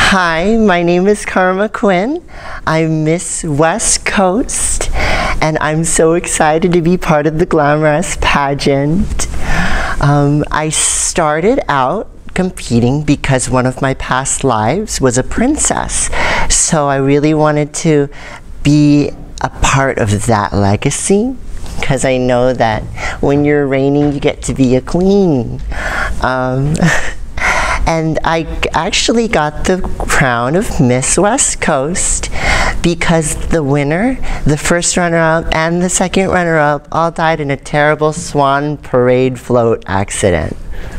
Hi, my name is Karma Quinn. I'm Miss West Coast, and I'm so excited to be part of the Glamorous pageant. I started out competing because one of my past lives was a princess, so I really wanted to be a part of that legacy, because I know that when you're reigning, you get to be a queen. And I actually got the crown of Miss West Coast because the winner, the first runner-up, and the second runner-up all died in a terrible swan parade float accident.